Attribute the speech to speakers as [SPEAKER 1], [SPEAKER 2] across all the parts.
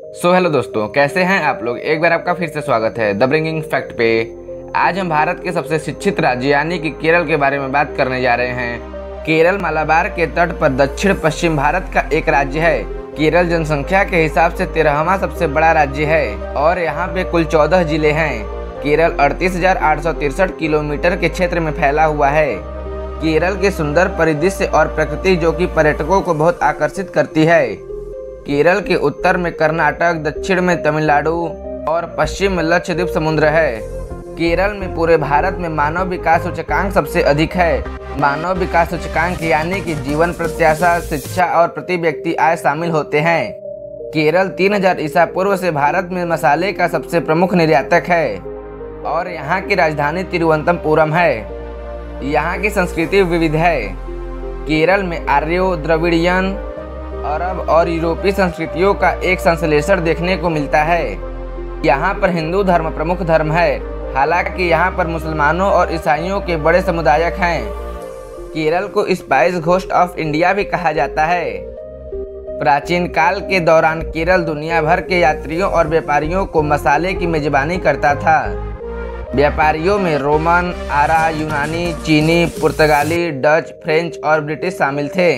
[SPEAKER 1] Hello दोस्तों, कैसे हैं आप लोग। एक बार आपका फिर से स्वागत है द ब्रिंगिंग फैक्ट पे। आज हम भारत के सबसे शिक्षित राज्य यानी कि केरल के बारे में बात करने जा रहे हैं। केरल मलाबार के तट पर दक्षिण पश्चिम भारत का एक राज्य है। केरल जनसंख्या के हिसाब से 13वां सबसे बड़ा राज्य है और यहाँ पे कुल 14 जिले हैं। केरल 38,863 किलोमीटर के क्षेत्र में फैला हुआ है। केरल के सुंदर परिदृश्य और प्रकृति जो कि पर्यटकों को बहुत आकर्षित करती है। केरल के उत्तर में कर्नाटक, दक्षिण में तमिलनाडु और पश्चिम में लक्षद्वीप समुद्र है। केरल में पूरे भारत में मानव विकास सूचकांक सबसे अधिक है। मानव विकास सूचकांक यानी कि जीवन प्रत्याशा, शिक्षा और प्रति व्यक्ति आय शामिल होते हैं। केरल 3000 ईसा पूर्व से भारत में मसाले का सबसे प्रमुख निर्यातक है और यहाँ की राजधानी तिरुवनंतपुरम है। यहाँ की संस्कृति विविध है। केरल में आर्यो, द्रविड़ियन, अरब और यूरोपीय संस्कृतियों का एक संश्लेषण देखने को मिलता है। यहाँ पर हिंदू धर्म प्रमुख धर्म है, हालांकि यहाँ पर मुसलमानों और ईसाइयों के बड़े समुदायक हैं। केरल को स्पाइस घोस्ट ऑफ इंडिया भी कहा जाता है। प्राचीन काल के दौरान केरल दुनिया भर के यात्रियों और व्यापारियों को मसाले की मेजबानी करता था। व्यापारियों में रोमन, आरा, यूनानी, चीनी, पुर्तगाली, डच, फ्रेंच और ब्रिटिश शामिल थे,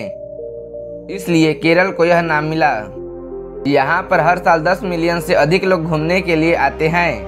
[SPEAKER 1] इसलिए केरल को यह नाम मिला। यहाँ पर हर साल 10 मिलियन से अधिक लोग घूमने के लिए आते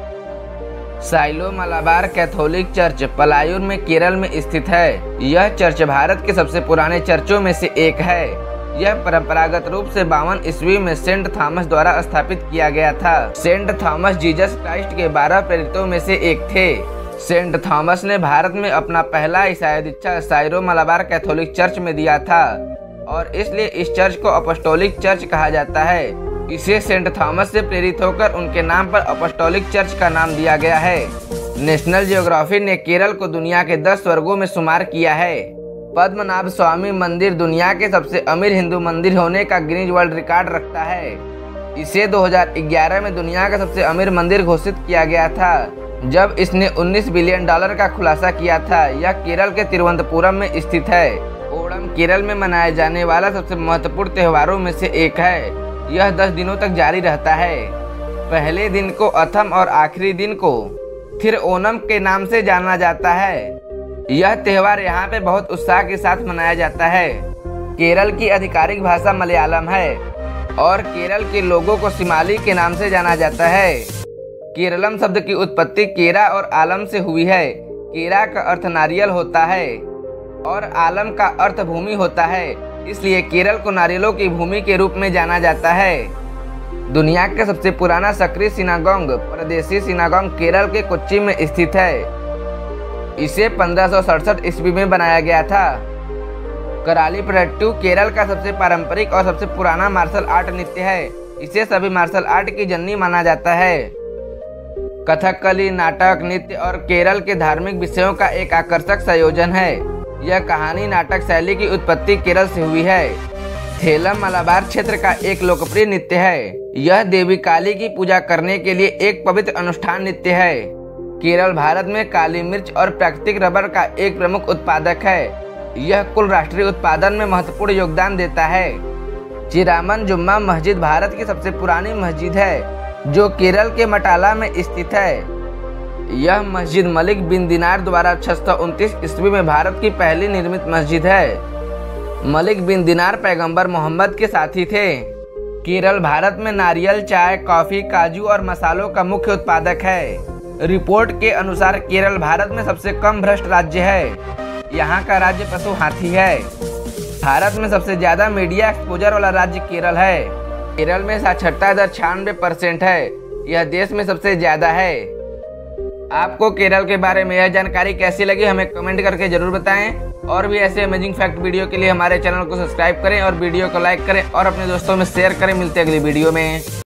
[SPEAKER 1] हैं। साइलो मलाबार कैथोलिक चर्च पलायूर में केरल में स्थित है। यह चर्च भारत के सबसे पुराने चर्चों में से एक है। यह परंपरागत रूप से 52 ईस्वी में सेंट थॉमस द्वारा स्थापित किया गया था। सेंट थॉमस जीसस क्राइस्ट के 12 प्रेरितों में से एक थे। सेंट थॉमस ने भारत में अपना पहला ईसाई दीक्षा साइरो मलाबार कैथोलिक चर्च में दिया था और इसलिए इस चर्च को अपोस्टोलिक चर्च कहा जाता है। इसे सेंट थॉमस से प्रेरित होकर उनके नाम पर अपोस्टोलिक चर्च का नाम दिया गया है। नेशनल जियोग्राफी ने केरल को दुनिया के 10 स्वर्गों में शुमार किया है। पद्मनाभ स्वामी मंदिर दुनिया के सबसे अमीर हिंदू मंदिर होने का गिनीज वर्ल्ड रिकॉर्ड रखता है। इसे 2011 में दुनिया का सबसे अमीर मंदिर घोषित किया गया था, जब इसने $19 बिलियन का खुलासा किया था। यह केरल के तिरुवनंतपुरम में स्थित है। ओणम केरल में मनाए जाने वाला सबसे महत्वपूर्ण त्योहारों में से एक है। यह 10 दिनों तक जारी रहता है। पहले दिन को अथम और आखिरी दिन को फिर ओणम के नाम से जाना जाता है। यह त्योहार यहाँ पे बहुत उत्साह के साथ मनाया जाता है। केरल की आधिकारिक भाषा मलयालम है और केरल के लोगों को सिमाली के नाम से जाना जाता है। केरलम शब्द की उत्पत्ति केरा और आलम से हुई है। केरा का अर्थ नारियल होता है और आलम का अर्थ भूमि होता है, इसलिए केरल को नारियलों की भूमि के रूप में जाना जाता है। दुनिया का सबसे पुराना सक्रिय सिनागोग परदेशी सिनागोग केरल के कोच्चि में स्थित है। इसे 1567 ईस्वी में बनाया गया था। करालीपयट्टू केरल का सबसे पारंपरिक और सबसे पुराना मार्शल आर्ट नृत्य है। इसे सभी मार्शल आर्ट की जननी माना जाता है। कथकली नाटक, नृत्य और केरल के धार्मिक विषयों का एक आकर्षक संयोजन है। यह कहानी नाटक शैली की उत्पत्ति केरल से हुई है। थेलम मलाबार क्षेत्र का एक लोकप्रिय नृत्य है। यह देवी काली की पूजा करने के लिए एक पवित्र अनुष्ठान नृत्य है। केरल भारत में काली मिर्च और प्राकृतिक रबर का एक प्रमुख उत्पादक है। यह कुल राष्ट्रीय उत्पादन में महत्वपूर्ण योगदान देता है। चिरामन जुम्मा मस्जिद भारत की सबसे पुरानी मस्जिद है, जो केरल के मटाला में स्थित है। यह मस्जिद मलिक बिन दिनार द्वारा 629 ईस्वी में भारत की पहली निर्मित मस्जिद है। मलिक बिन दिनार पैगंबर मोहम्मद के साथी थे। केरल भारत में नारियल, चाय, कॉफी, काजू और मसालों का मुख्य उत्पादक है। रिपोर्ट के अनुसार केरल भारत में सबसे कम भ्रष्ट राज्य है। यहाँ का राज्य पशु हाथी है। भारत में सबसे ज्यादा मीडिया एक्सपोजर वाला राज्य केरल है। केरल में साक्षरता दर 96% है। यह देश में सबसे ज्यादा है। आपको केरल के बारे में यह जानकारी कैसी लगी हमें कमेंट करके जरूर बताएं और भी ऐसे अमेजिंग फैक्ट वीडियो के लिए हमारे चैनल को सब्सक्राइब करें और वीडियो को लाइक करें और अपने दोस्तों में शेयर करें। मिलते हैं अगली वीडियो में।